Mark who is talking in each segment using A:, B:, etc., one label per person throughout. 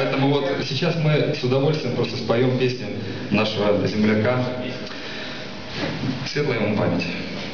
A: Поэтому вот сейчас мы с удовольствием просто споем песню нашего земляка. Светлая ему память.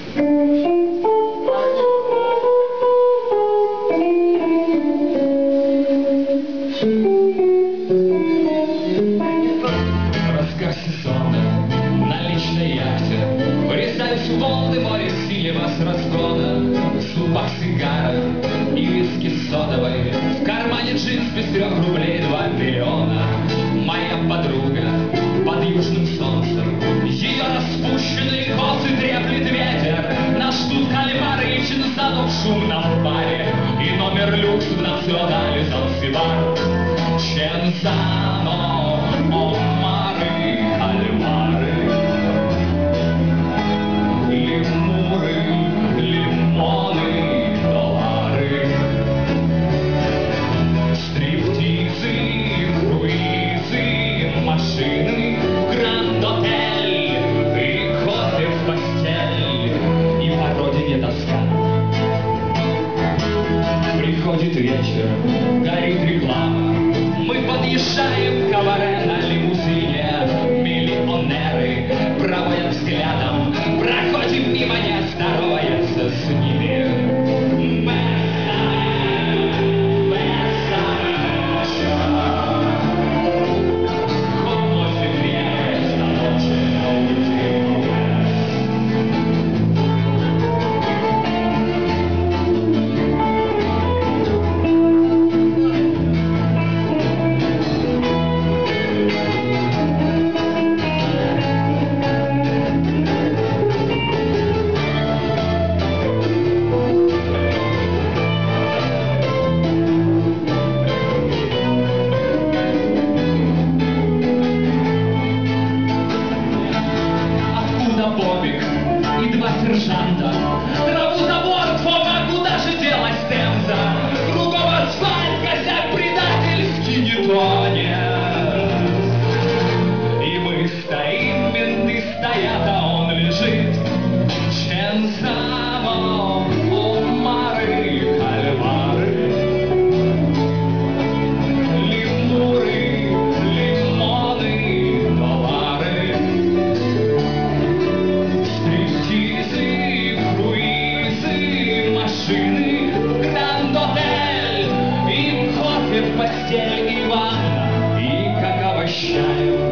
B: Рассказ сезона на личной яхте, врезаюсь в волны моря синего с разгона, шелупах сигары и виски содовой, в кармане джинс без 3 рублей 2 миллиона. Моя подруга под южным солнцем, ее распущенные косы треплет ветер, нас ждут кальмары и чинзанов шумно в баре, и номер люкс в национале Занзибар. Чинзано, омары, кальмары, лемуры, лимоны, доллары, стриптизы, круизы, машины, гранд-отель и кофе в постель, и по родине тоска. Приходит вечер, горит реклама, мы подъезжаем к кабаре на лимузине, миллионеры проводят взглядом, проходим мимо, не здороваются с ними. Бобик и 2 сержанта, траву за борт, Фома, куда же делась Темза? Кругом асфальт, косяк предательский не тонет. И мы стоим, менты стоят, а он лежит. Чинзано, омары, кальмары, лемуры, лимоны, доллары, стриптизы, круизы, машины, гранд-отель, и кофе в постель, и ванна, и как овощаю.